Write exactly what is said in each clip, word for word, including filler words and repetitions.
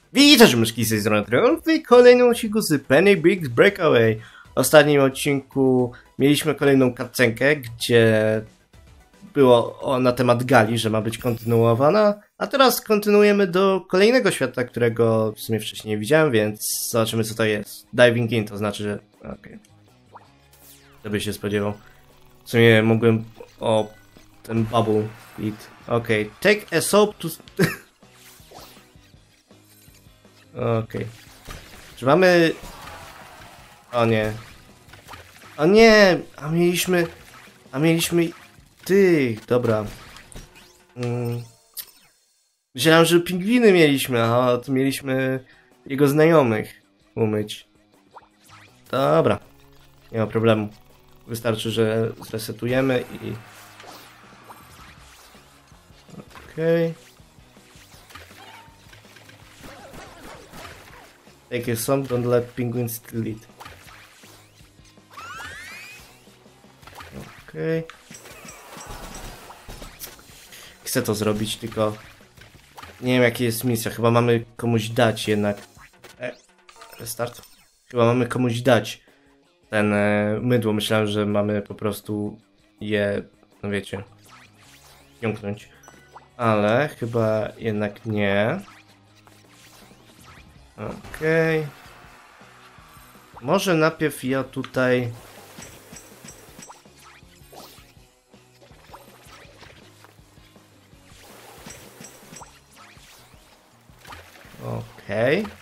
Witajcie myszki z tej strony Triumph w kolejnym odcinku z Penny Bricks Breakaway. W ostatnim odcinku mieliśmy kolejną cutscenkę, gdzie było o, na temat Gali, że ma być kontynuowana, a teraz kontynuujemy do kolejnego świata, którego w sumie wcześniej nie widziałem, więc zobaczymy co to jest. Diving in to znaczy, że... okej. Okay. Kto by się spodziewał. W sumie mogłem... o... ten bubble feed. Okej. Okay. Take a soap to... Okej. Okay. Czy mamy... O nie. O nie! A mieliśmy... A mieliśmy... Tych, dobra. Mm. Myślałem, że pingwiny mieliśmy, a to mieliśmy jego znajomych umyć. Dobra. Nie ma problemu. Wystarczy, że zresetujemy i... Okej. Okay. Take a song, don't let penguins steal it. Okej. Okay. Chcę to zrobić, tylko nie wiem jaka jest misja. Chyba mamy komuś dać jednak. E, restart. Chyba mamy komuś dać ten e, mydło. Myślałem, że mamy po prostu je, no wiecie, jąknąć. Ale chyba jednak nie. Okej. Okay. Może najpierw ja tutaj... Okej. Okay.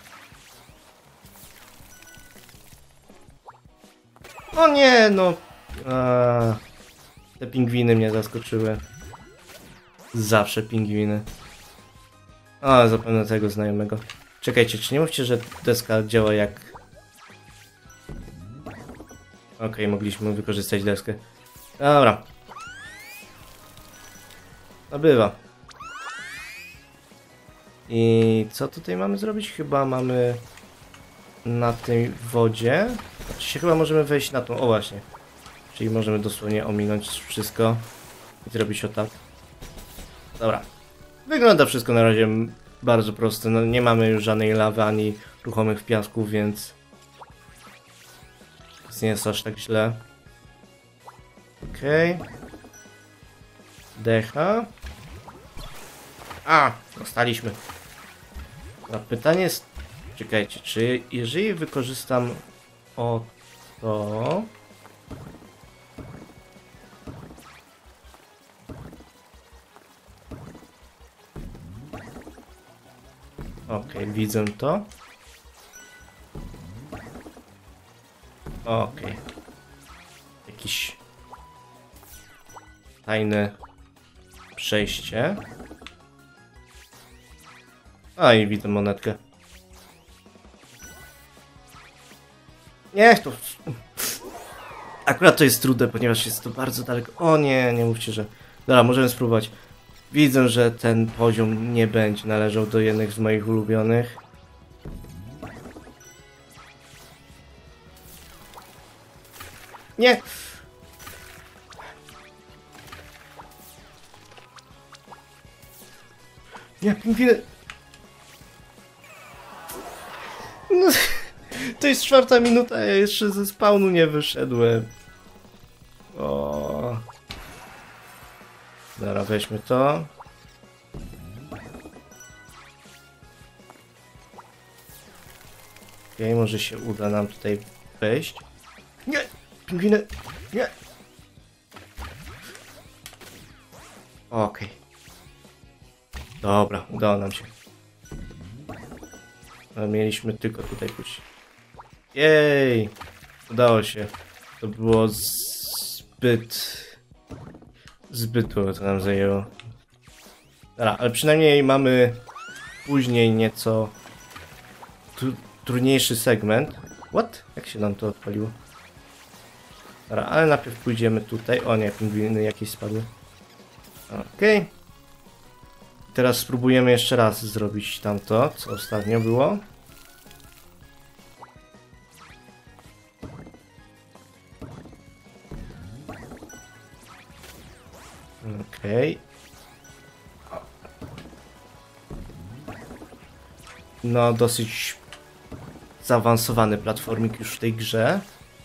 O nie, no... A, te pingwiny mnie zaskoczyły. Zawsze pingwiny. A, zapewne tego znajomego. Czekajcie, czy nie mówcie, że deska działa jak... Okej, okay, mogliśmy wykorzystać deskę. Dobra. No bywa. I co tutaj mamy zrobić? Chyba mamy na tej wodzie. Czy się chyba możemy wejść na tą... O właśnie. Czyli możemy dosłownie ominąć wszystko i zrobić o tak. Dobra. Wygląda wszystko na razie bardzo proste. No nie mamy już żadnej lawy ani ruchomych piasków, więc nie jest aż tak źle. Okej. Okay. Decha. A! Dostaliśmy. A pytanie jest... Czekajcie, czy jeżeli wykorzystam o to... Okej, okay, widzę to. Okej. Okay. Jakiś tajne przejście. A i widzę monetkę. Niech to... Akurat to jest trudne, ponieważ jest to bardzo daleko. O nie, nie mówcie, że... Dobra, możemy spróbować. Widzę, że ten poziom nie będzie należał do jednych z moich ulubionych. Nie! Nie, pingwiny! No, to jest czwarta minuta, ja jeszcze ze spawnu nie wyszedłem. O. Dobra, weźmy to. Okej, okay, może się uda nam tutaj wejść. Nie! Pingwiny! Nie! Okej. Okay. Dobra, udało nam się. Ale mieliśmy tylko tutaj pójść. Jej! Udało się. To było zbyt... Zbyt długo to nam zajęło. Dobra, ale przynajmniej mamy później nieco tr trudniejszy segment. What? Jak się nam to odpaliło? Dobra, ale najpierw pójdziemy tutaj. O nie, pingwiny jakieś spadły. Okej. Okay. Teraz spróbujemy jeszcze raz zrobić tamto, co ostatnio było. Okej. Okay. no dosyć zaawansowany platformik już w tej grze.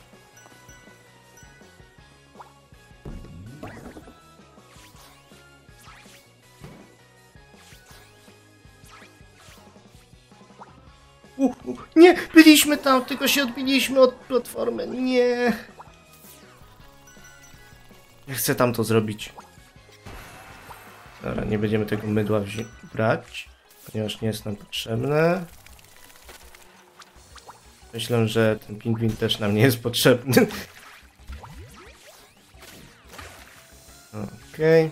Uh, uh, nie, byliśmy tam, tylko się odbiliśmy od platformy. Nie. Ja chcę tam to zrobić. Dobra, nie będziemy tego mydła brać, ponieważ nie jest nam potrzebne. Myślę, że ten pingwin też nam nie jest potrzebny. Okej. Okay.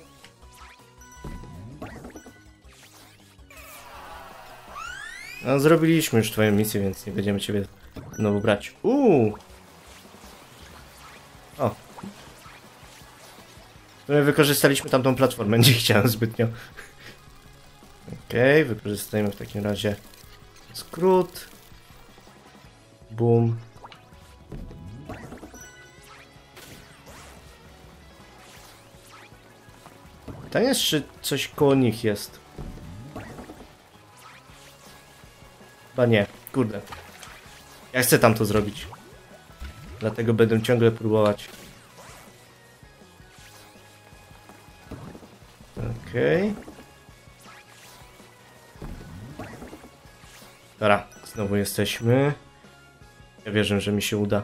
No, zrobiliśmy już twoją misję, więc nie będziemy ciebie znowu brać. Uuu. O. My wykorzystaliśmy tamtą platformę, nie chciałem zbytnio. Okej, okay, wykorzystajmy w takim razie skrót. Boom. Pytanie jest, czy coś koło nich jest. Chyba nie, kurde. Ja chcę tam to zrobić. Dlatego będę ciągle próbować. Okej. Okay. Dobra, znowu jesteśmy. Ja wierzę, że mi się uda.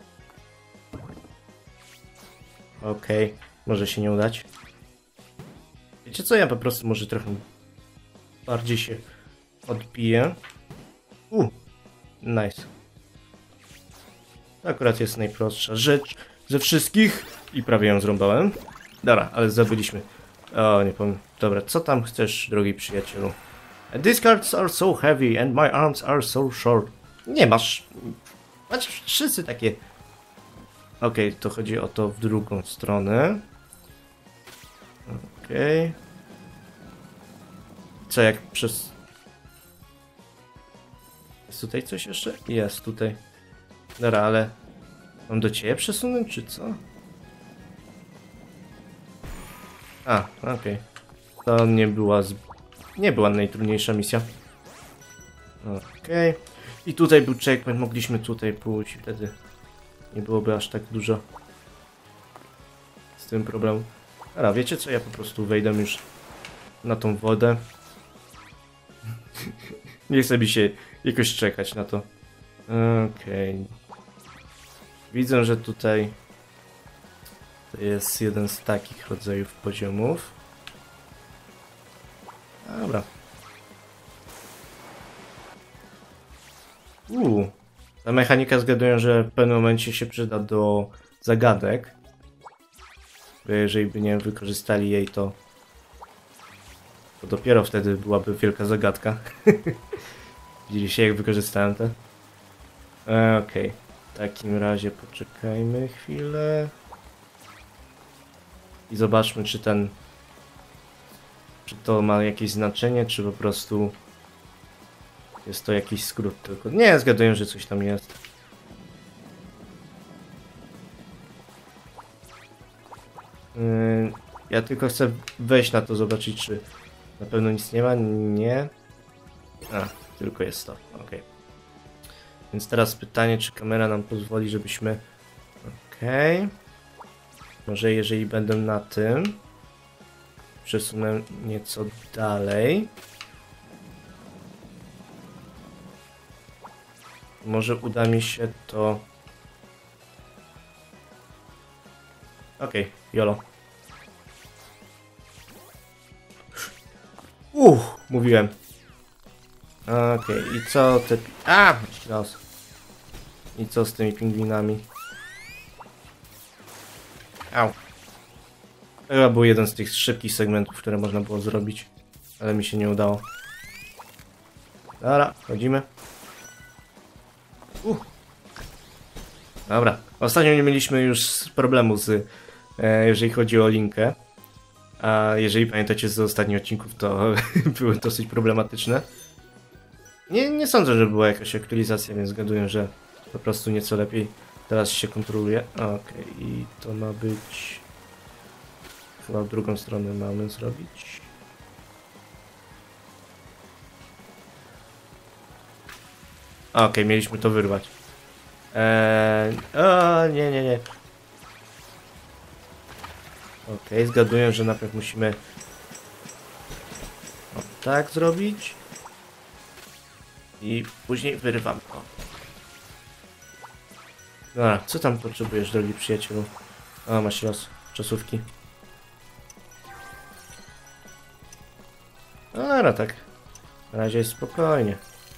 Okej, okay. Może się nie udać. Wiecie co, ja po prostu może trochę bardziej się odbiję. U, nice. To akurat jest najprostsza rzecz ze wszystkich i prawie ją zrąbałem. Dobra, ale zdobyliśmy. O, nie powiem. Dobra, co tam chcesz, drogi przyjacielu? These cards are so heavy and my arms are so short. Nie masz... Masz wszyscy takie... Okej, okay, to chodzi o to w drugą stronę. Okej. Okay. Co jak przez... Jest tutaj coś jeszcze? Jest tutaj. Dobra, ale... Mam do ciebie przesunąć, czy co? A, okej. Okay. To nie była z... Nie była najtrudniejsza misja. Okej. Okay. I tutaj był checkpoint, mogliśmy tutaj pójść, wtedy nie byłoby aż tak dużo z tym problemu. Dobra, wiecie co, ja po prostu wejdę już na tą wodę. Nie chcę mi się jakoś czekać na to. Okej. Okay. Widzę, że tutaj to jest jeden z takich rodzajów poziomów. Dobra. Uuu. Ta mechanika, zgaduję, że w pewnym momencie się przyda do zagadek. Bo jeżeli by nie wykorzystali jej, to to dopiero wtedy byłaby wielka zagadka. Widzieliście, jak wykorzystałem to? Okej. Okay. W takim razie poczekajmy chwilę. I zobaczmy, czy ten... Czy to ma jakieś znaczenie, czy po prostu... Jest to jakiś skrót tylko. Nie, zgaduję, że coś tam jest. Yy, ja tylko chcę wejść na to, zobaczyć, czy na pewno nic nie ma. Nie. A, tylko jest to. Ok. Więc teraz pytanie, czy kamera nam pozwoli, żebyśmy... Ok. Może jeżeli będę na tym... Przesunę nieco dalej. Może uda mi się to... Okej, okay, jolo. Uff, mówiłem. Okej, okay, i co te... A! Los. I co z tymi pingwinami? Au. To chyba był jeden z tych szybkich segmentów, które można było zrobić. Ale mi się nie udało. Dobra, chodzimy. Uh. Dobra. Ostatnio nie mieliśmy już problemu z, e, jeżeli chodzi o linkę. A jeżeli pamiętacie z ostatnich odcinków, to były dosyć problematyczne. Nie, nie sądzę, że była jakaś aktualizacja, więc zgaduję, że po prostu nieco lepiej teraz się kontroluje. Okej, okay. I to ma być... Chyba w drugą stronę mamy zrobić. Okej, okay, mieliśmy to wyrwać. Eee, o, nie, nie, nie. Okej, okay, zgaduję, że najpierw musimy o, tak zrobić. I później wyrywam to. Dobra, co tam potrzebujesz, drogi przyjacielu? O, masz los czasówki. Dobra, tak. Na razie jest spokojnie.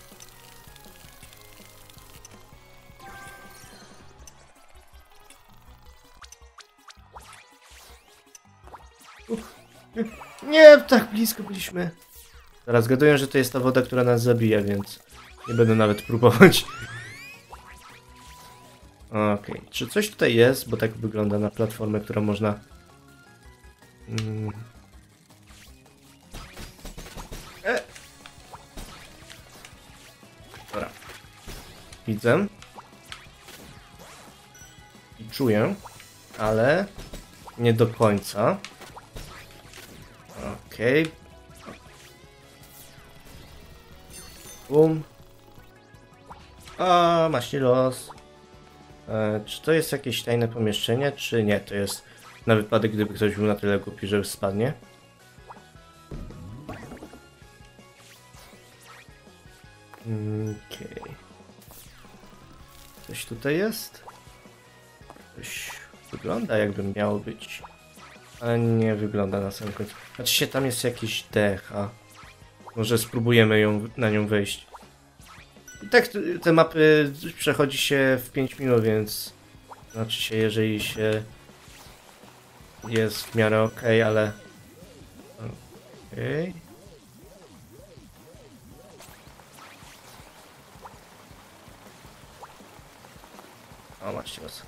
Nie, tak blisko byliśmy. Teraz zgaduję, że to jest ta woda, która nas zabija, więc nie będę nawet próbować. Okej, okay. Czy coś tutaj jest? Bo tak wygląda na platformę, którą można... Mm. E. Dobra. Widzę. I czuję, ale nie do końca. Okej. Okay. Bum. A, masz los. E, czy to jest jakieś tajne pomieszczenie, czy nie? To jest na wypadek, gdyby ktoś był na tyle głupi, że spadnie. Okej. Okay. Coś tutaj jest? Coś wygląda, jakby miało być. Ale nie wygląda na samym końcu. Znaczy się, tam jest jakieś decha. Może spróbujemy ją, na nią wejść. I tak te mapy przechodzi się w pięć minut, więc znaczy się, jeżeli się jest w miarę ok, ale okej. Okay. O, macie was.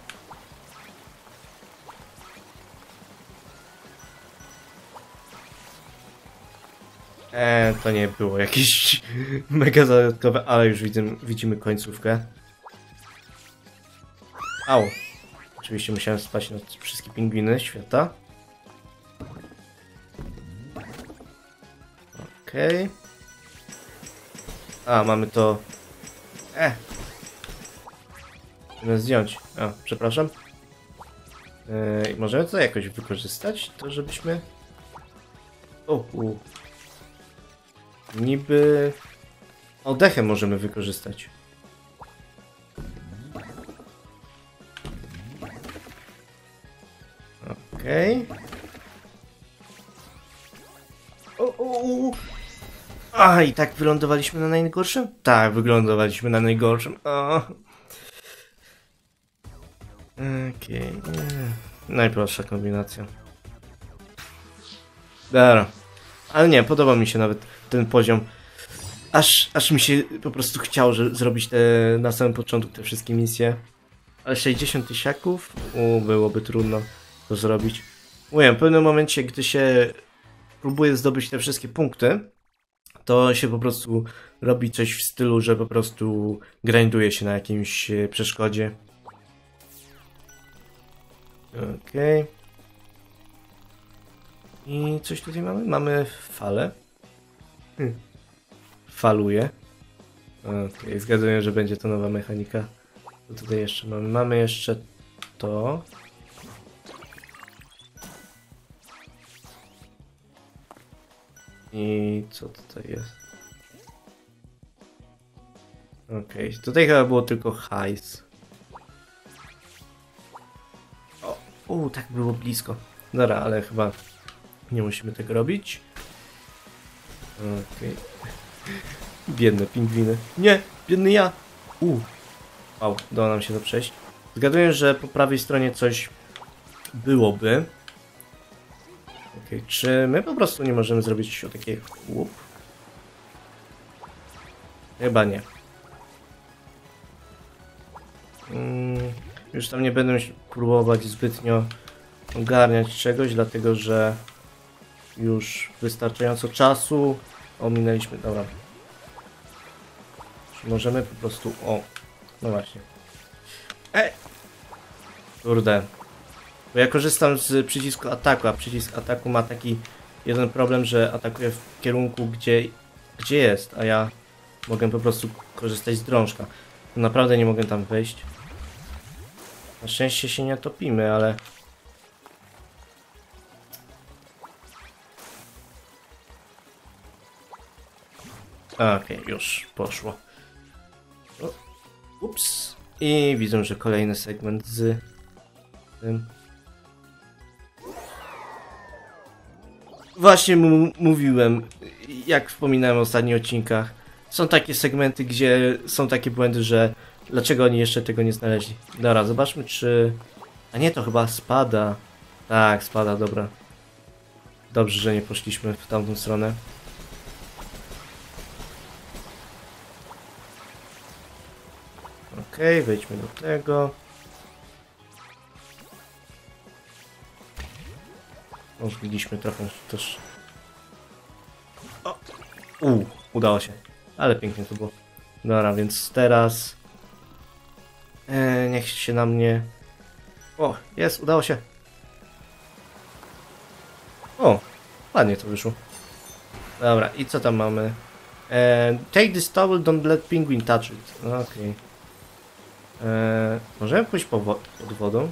Eee, to nie było jakieś mega zagadkowe, ale już widzimy, widzimy końcówkę. Au. Oczywiście musiałem spać na wszystkie pingwiny świata. Okej. Okay. A, mamy to... E. Musimy zdjąć. A, przepraszam. Eee, możemy to jakoś wykorzystać, to żebyśmy... O, u. Niby... Oddechem możemy wykorzystać. Okej. Okay. O, o, o. A, i tak wylądowaliśmy na najgorszym? Tak, wylądowaliśmy na najgorszym. Okej. Okay. Najprostsza kombinacja. Dobra. Ale nie, podoba mi się nawet ten poziom. Aż, aż mi się po prostu chciało, że zrobić te, na samym początku te wszystkie misje. Ale sześćdziesiąt tysiaków? U, byłoby trudno to zrobić. Mówię, w pewnym momencie, gdy się próbuje zdobyć te wszystkie punkty, to się po prostu robi coś w stylu, że po prostu grinduje się na jakimś przeszkodzie. Okej. Okay. I coś tutaj mamy? Mamy falę. Hmm. Faluje. Okej, okay. Zgaduję, że będzie to nowa mechanika. Co tutaj jeszcze mamy? Mamy jeszcze to. I co tutaj jest? Okej, okay. Tutaj chyba było tylko hajs. O, u, tak było blisko. Dobra, ale chyba nie musimy tego robić. Okej. Okay. Biedne pingwiny. Nie, biedny ja. U. Wow, udało nam się to przejść. Zgaduję, że po prawej stronie coś byłoby. Okej, okay. Czy my po prostu nie możemy zrobić o takiej łup? Chyba nie. Hmm, już tam nie będę próbować zbytnio ogarniać czegoś, dlatego że już wystarczająco czasu ominęliśmy. Dobra. Czy możemy po prostu... O, no właśnie. Ej! Kurde. Bo ja korzystam z przycisku ataku, a przycisk ataku ma taki jeden problem, że atakuje w kierunku, gdzie, gdzie jest, a ja mogę po prostu korzystać z drążka. Naprawdę nie mogę tam wejść. Na szczęście się nie topimy, ale... Okej, okay, już poszło. O, ups. I widzę, że kolejny segment z tym. Właśnie mu mówiłem, jak wspominałem w ostatnich odcinkach. Są takie segmenty, gdzie są takie błędy, że dlaczego oni jeszcze tego nie znaleźli. Dobra, zobaczmy czy... A nie, to chyba spada. Tak, spada, dobra. Dobrze, że nie poszliśmy w tamtą stronę. Okej, okay, wejdźmy do tego. Rozbiliśmy trochę też. O! U, udało się. Ale pięknie to było. Dobra, więc teraz... E, niech się na mnie... O, jest, udało się. O, ładnie to wyszło. Dobra, i co tam mamy? E, take this towel, don't let penguin touch it. Okej. Okay. E, możemy pójść po wo pod wodą?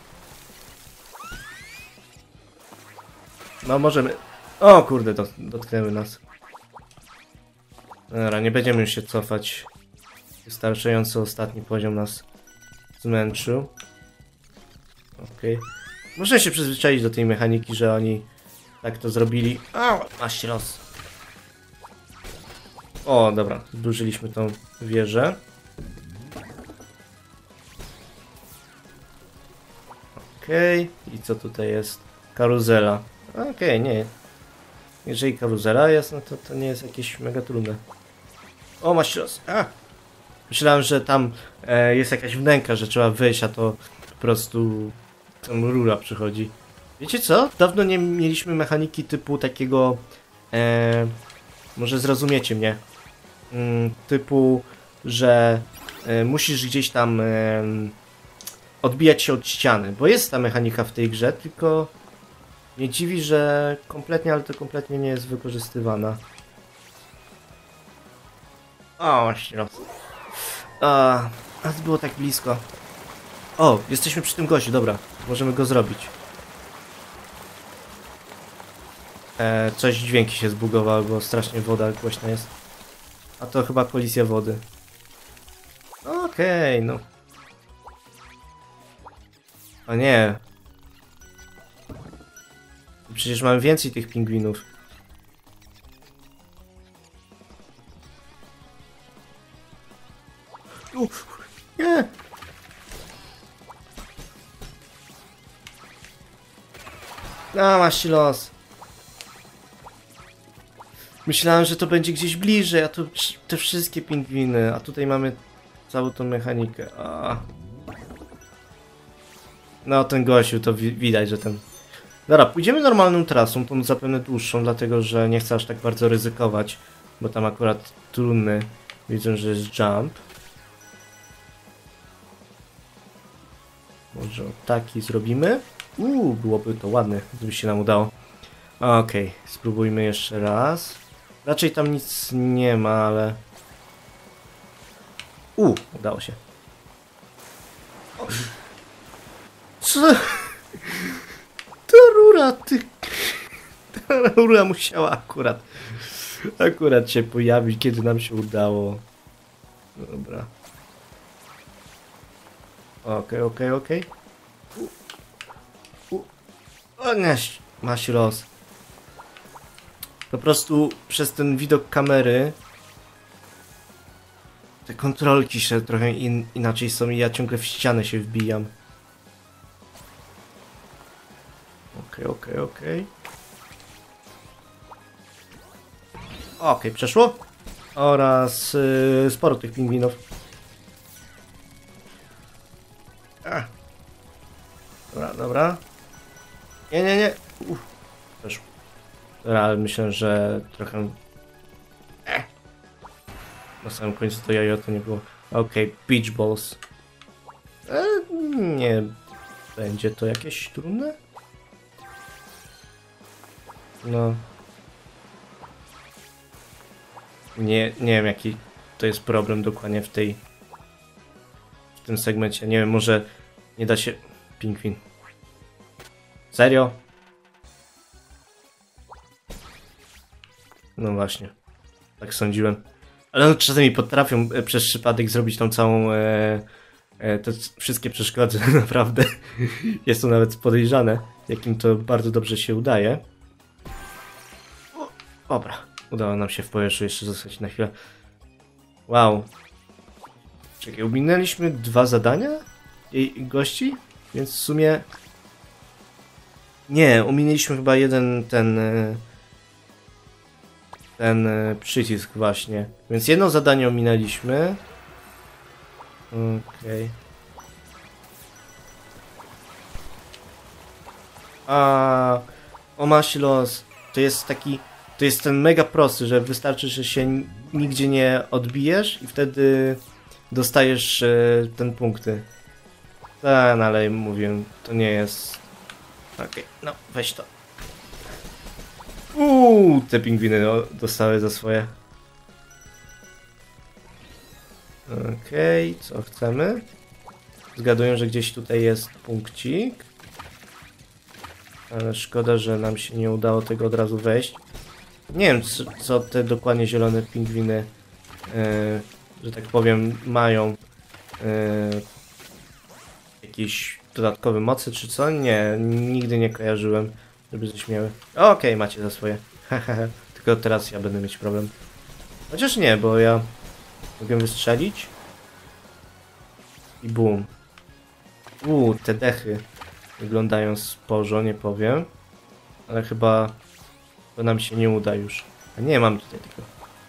No możemy. O kurde, dot dotknęły nas. Dobra, nie będziemy już się cofać. Wystarczająco ostatni poziom nas zmęczył. Okej. Okay. Muszę się przyzwyczaić do tej mechaniki, że oni tak to zrobili. O, masz się los. O, dobra, zdłużyliśmy tą wieżę. Okej, okay. I co tutaj jest? Karuzela. Okej, okay, nie. Jeżeli karuzela jest, no to to nie jest jakieś mega trudne. O, masz los. A! Myślałem, że tam e, jest jakaś wnęka, że trzeba wyjść, a to po prostu tam rura przychodzi. Wiecie co? Dawno nie mieliśmy mechaniki typu takiego... E, może zrozumiecie mnie. Mm, typu, że e, musisz gdzieś tam... E, odbijać się od ściany, bo jest ta mechanika w tej grze, tylko mnie dziwi, że kompletnie, ale to kompletnie nie jest wykorzystywana. O, właśnie raz. A, a to było tak blisko. O, jesteśmy przy tym gościu, dobra, możemy go zrobić. E, coś dźwięki się zbugowały, bo strasznie woda głośna jest. A to chyba kolizja wody. Okej, okay, no. O nie. Przecież mamy więcej tych pingwinów. Uf, nie. A, masz los. Myślałem, że to będzie gdzieś bliżej, a tu te wszystkie pingwiny, a tutaj mamy całą tą mechanikę. A. No, ten gościu, to wi widać, że ten... Dobra, pójdziemy normalną trasą, tą zapewne dłuższą, dlatego że nie chcę aż tak bardzo ryzykować, bo tam akurat trudny, widzę, że jest jump. Może taki zrobimy? Uuu, byłoby to ładne, gdyby się nam udało. Okej, okay, spróbujmy jeszcze raz. Raczej tam nic nie ma, ale... Uuu, udało się. O. Co? Ta rura, ty... Ta rura musiała akurat... Akurat się pojawić, kiedy nam się udało. Dobra. Okej, okej, okej. O nie, masz los. Po prostu przez ten widok kamery te kontrolki się trochę in, inaczej są i ja ciągle w ścianę się wbijam. Okej, okej, okej. Okej, przeszło. Oraz yy, sporo tych pingwinów. A. Dobra, dobra. Nie, nie, nie. Uff. Przeszło. Dobra, ale myślę, że trochę... Eh. Na samym końcu to jajo to nie było. Okej, okay, beach balls. E, nie będzie to jakieś trudne? No. Nie, nie wiem jaki... to jest problem dokładnie w tej... w tym segmencie. Nie wiem, może nie da się... Pingwin. Serio? No właśnie. Tak sądziłem. Ale no, czasami potrafią e, przez przypadek zrobić tą całą... E, e, te wszystkie przeszkody, naprawdę. Jest to nawet podejrzane, jakim to bardzo dobrze się udaje. O, dobra. Udało nam się w powietrzu jeszcze zostać na chwilę. Wow. Czekaj, ominęliśmy dwa zadania jej gości? Więc w sumie... Nie, ominęliśmy chyba jeden ten... Ten przycisk właśnie. Więc jedno zadanie ominęliśmy. Okej. Okay. A o masz los. To jest taki... To jest ten mega prosty, że wystarczy, że się nigdzie nie odbijesz i wtedy dostajesz e, ten punkty. Tak, no ale mówiłem, to nie jest... Okej, okay, no weź to. Uuu, te pingwiny dostały za swoje. Okej, okay, co chcemy? Zgaduję, że gdzieś tutaj jest punkcik. Ale szkoda, że nam się nie udało tego od razu wejść. Nie wiem, co, co te dokładnie zielone pingwiny, yy, że tak powiem, mają. Yy, jakieś dodatkowe mocy, czy co? Nie, nigdy nie kojarzyłem, żeby coś miały. Okej, okay, macie za swoje. Tylko teraz ja będę mieć problem. Chociaż nie, bo ja mogę wystrzelić. I bum. Uuu, te dechy wyglądają sporo, nie powiem. Ale chyba to nam się nie uda już. A nie, mam tutaj tylko.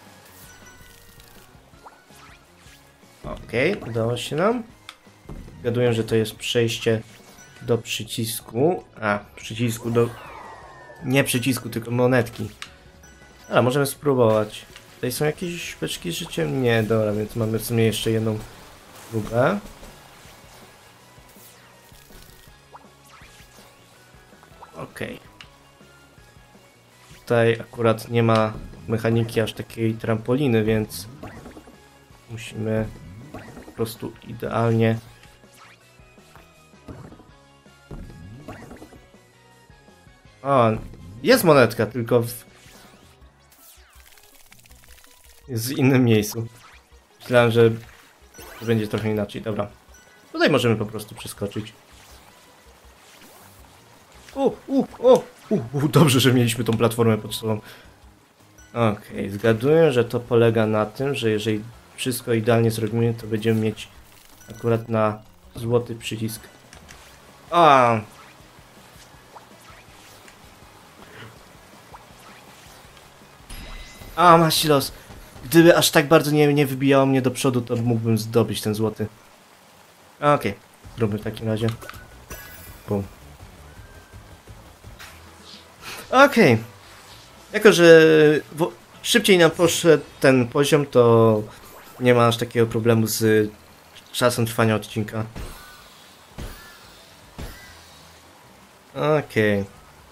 Okej, okay, udało się nam. Zgaduję, że to jest przejście do przycisku. A, przycisku do... Nie przycisku, tylko monetki. Ale możemy spróbować. Tutaj są jakieś beczki z życiem? Nie, dobra, więc mamy w sumie jeszcze jedną próbę. Okej. Okay. Tutaj akurat nie ma mechaniki aż takiej trampoliny, więc musimy po prostu idealnie... O, jest monetka, tylko w... jest w innym miejscu. Myślałem, że to będzie trochę inaczej. Dobra. Tutaj możemy po prostu przeskoczyć. U, u, o, u, u, dobrze, że mieliśmy tą platformę pod sobą. Okej, okay, zgaduję, że to polega na tym, że jeżeli wszystko idealnie zrobimy, to będziemy mieć akurat na złoty przycisk. A. A, masz los. Gdyby aż tak bardzo nie, nie wybijało mnie do przodu, to mógłbym zdobyć ten złoty. Okej, okay. Zróbmy w takim razie. Bum. Okej. Okay. Jako, że szybciej nam poszedł ten poziom, to nie ma aż takiego problemu z czasem trwania odcinka. Okej. Okay.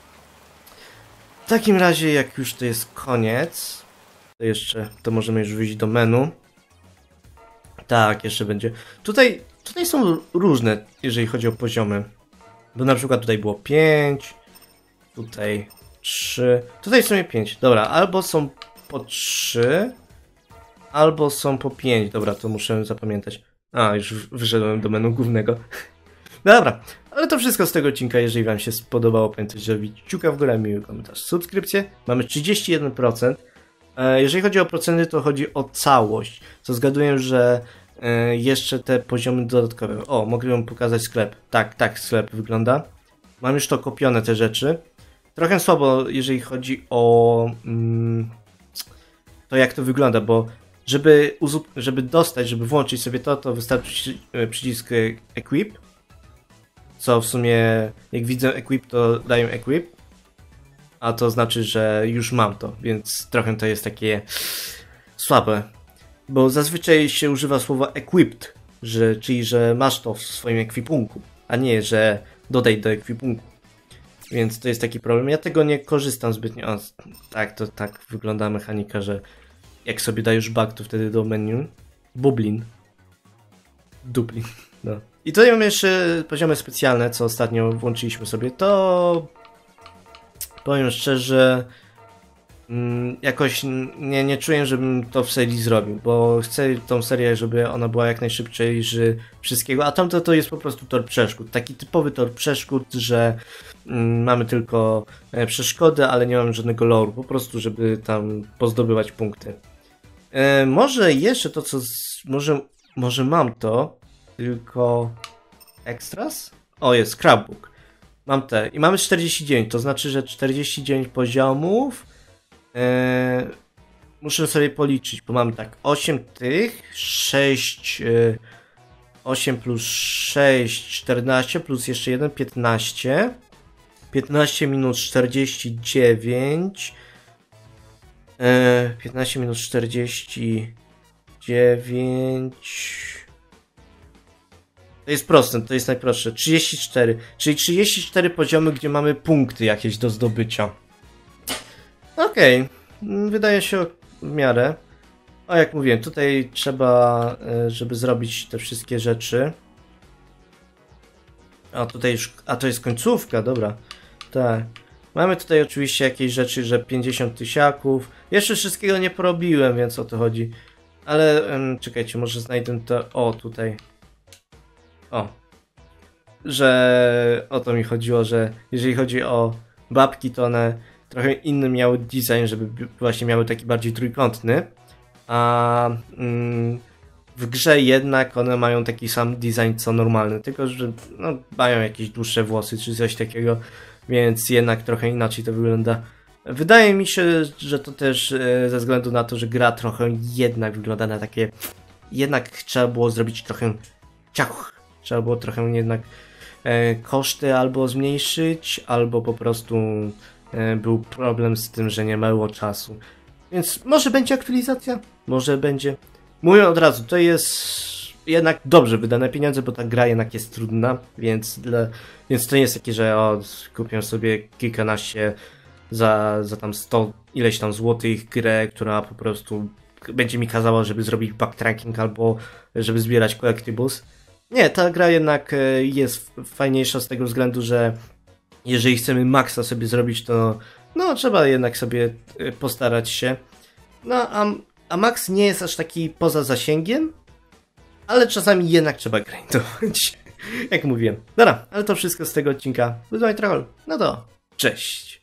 W takim razie, jak już to jest koniec, to jeszcze, to możemy już wyjść do menu. Tak, jeszcze będzie. Tutaj, tutaj są różne, jeżeli chodzi o poziomy. Bo na przykład tutaj było pięć, tutaj trzy, tutaj w sumie pięć. Dobra, albo są po trzy, albo są po pięć. Dobra, to muszę zapamiętać. A, już wyszedłem do menu głównego. Dobra, ale to wszystko z tego odcinka. Jeżeli wam się spodobało, pamiętajcie, że wbić kciuka w górę, miły komentarz, subskrypcję. Mamy trzydzieści jeden procent. Jeżeli chodzi o procenty, to chodzi o całość. Co zgaduję, że jeszcze te poziomy dodatkowe. O, mogę wam pokazać sklep. Tak, tak sklep wygląda. Mam już to kopione, te rzeczy. Trochę słabo, jeżeli chodzi o mm, to, jak to wygląda, bo żeby, żeby dostać, żeby włączyć sobie to, to wystarczy przycisk Equip. Co w sumie, jak widzę Equip, to daję Equip. A to znaczy, że już mam to, więc trochę to jest takie słabe. Bo zazwyczaj się używa słowa equipped, że, czyli że masz to w swoim ekwipunku, a nie, że dodaj do ekwipunku. Więc to jest taki problem. Ja tego nie korzystam zbytnio. O, tak, to tak wygląda mechanika, że jak sobie dajesz back, to wtedy do menu. Bublin. Dublin. No. I tutaj mamy jeszcze poziomy specjalne, co ostatnio włączyliśmy sobie. To powiem szczerze, jakoś nie, nie czuję, żebym to w serii zrobił, bo chcę tą serię, żeby ona była jak najszybciej z wszystkiego, a tamto to jest po prostu tor przeszkód. Taki typowy tor przeszkód, że mm, mamy tylko przeszkody, ale nie mamy żadnego lore'u, po prostu żeby tam pozdobywać punkty. E, może jeszcze to, co... Z, może, może mam to, tylko... Extras? O, jest scrapbook. Mam te. I mamy czterdzieści dziewięć, to znaczy, że czterdzieści dziewięć poziomów. Eee, muszę sobie policzyć, bo mamy tak osiem tych, sześć, e, osiem plus sześć, czternaście, plus jeszcze jeden, piętnaście. piętnaście minus czterdzieści dziewięć. E, piętnaście minus czterdzieści dziewięć. To jest proste, to jest najprostsze. trzydzieści cztery, czyli trzydzieści cztery poziomy, gdzie mamy punkty jakieś do zdobycia. Okej, okay. Wydaje się w miarę. O, jak mówiłem, tutaj trzeba, żeby zrobić te wszystkie rzeczy. A tutaj już, a to jest końcówka, dobra. Tak. Mamy tutaj oczywiście jakieś rzeczy, że pięćdziesiąt tysiaków. Jeszcze wszystkiego nie porobiłem, więc o to chodzi. Ale um, czekajcie, może znajdę to. O, tutaj. O. Że o to mi chodziło, że jeżeli chodzi o babki, to one trochę inny miały design, żeby właśnie miały taki bardziej trójkątny. A mm, w grze jednak one mają taki sam design co normalny, tylko że no, mają jakieś dłuższe włosy czy coś takiego, więc jednak trochę inaczej to wygląda. Wydaje mi się, że to też e, ze względu na to, że gra trochę jednak wygląda na takie... Jednak trzeba było zrobić trochę ciach. Trzeba było trochę jednak e, koszty albo zmniejszyć, albo po prostu e, był problem z tym, że nie było czasu. Więc może będzie aktualizacja, może będzie. Mówię od razu, to jest jednak dobrze wydane pieniądze, bo ta gra jednak jest trudna, więc, dla, więc to nie jest takie, że o, kupię sobie kilkanaście za, za tam sto ileś tam złotych grę, która po prostu będzie mi kazała, żeby zrobić backtracking albo żeby zbierać collectibles. Nie, ta gra jednak jest fajniejsza z tego względu, że jeżeli chcemy maksa sobie zrobić, to no trzeba jednak sobie postarać się. No a, a max nie jest aż taki poza zasięgiem, ale czasami jednak trzeba grindować, jak mówiłem. Dobra, ale to wszystko z tego odcinka. Byłem Troll. No to cześć!